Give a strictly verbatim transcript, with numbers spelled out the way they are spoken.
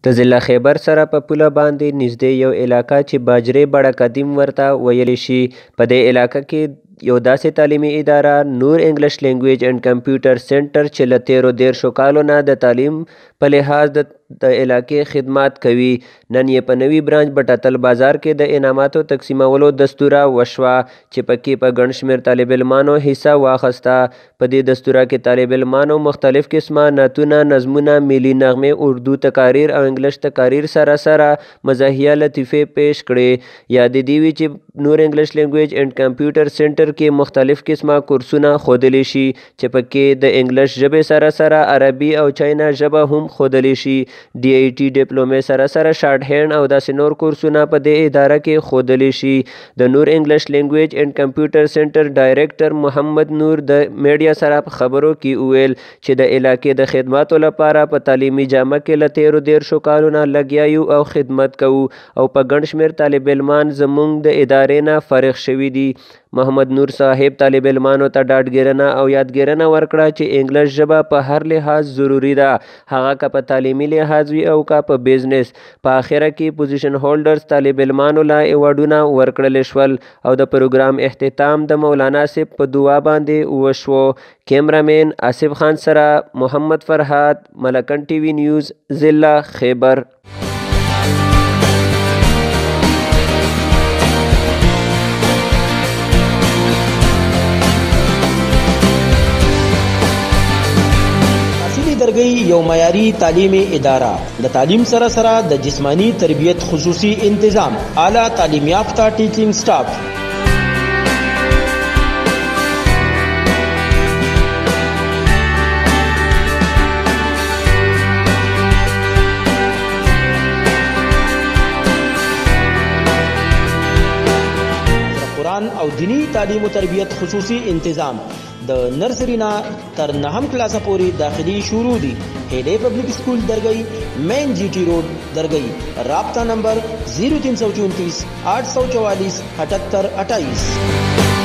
د ضلع خیبر سره په پوله باندې نږدې یو علاقه چې باجرې بړه قدیم ورته ویلی شي، په دې علاقه کې یو داسې تعلیمي اداره نور انګلیش لینګویج اینډ کمپیوټر سنټر چې له تیرو دیرشو کالو نه د تعلیم په لحاظ د د علاقې خدمات کوي، نن یې په نوي برانچ بټاتل بازار کې د انعاماتو تقسیمولو دستوره وشوه چې پکې په ګڼ شمېر طالب علمانو حصه واخیسته. په دې دستوره کې طالب علمانو مختلف قسمه نعتونه، نظمونه، ملي نغمې، اردو تقاریر او انګلیش تقاریر سره سره مزاحیه لطیفې پیش کړې. یاد دې وي چې نور انګلیش لینګویج اینډ کمپیوټر سنټر کې مختلف قسمه کورسونه ښودلی شي چې پکې د انګلیش ژبې سره سره عربي او چاینا ژبه هم ښودلی شي. ډي ای ټي ډیپلومې سره سره شارټ هینډ او داسې نور کورسونه په دې اداره کې ښودلی شي. د نور انګلیش لینګویج اینډ کمپیوټر سنټر ډایرکټر محمد نور د میډیا سره په خبرو کې وویل چې د علاقې د خدماتو لپاره په تعلیمي جامه کې له تیرو دیرشو کالو نه لګیا یو او خدمت کوو او په ګڼ شمېر طالب علمان زموږ د ادارې نه فارغ شوي دي. محمد نور صاحب طالب علمانو ته ډاډګیرنه او یادګیرنه ورکړه چې انګلیش ژبه په هر لحاظ ضروري ده، هغه که په تعلیمي لحاظ وي او که په بزنس. په آخره کې پوزیشن هولډرز طالب علمانو له ایوارډونه ورکړل شول او د پروګرام اختتام د مولانا صاحب په دعا باندې وشو. کیمرامین آصف خان سره محمد فرهاد، ملکن ټي وي نیوز، ضلع خیبر. درګي یو معیاري تعلیمي اداره د تعلیم سره سره د جسمانی تربیت خصوصي انتظام، اعلی تعلیم یافته ټیچینګ سټاف، قرآن او دینی تعلیم او تربیت خصوصي انتظام د نرسری نه تر نهم کلاسه پورې داخلي شروع دي. هیډې پبلک سکول درګي، مین جی ټی روډ درګي. رابطہ نمبر زیرو تین سو چونتیس آٹھ سو چوالیس اٹھتر اٹھائیس.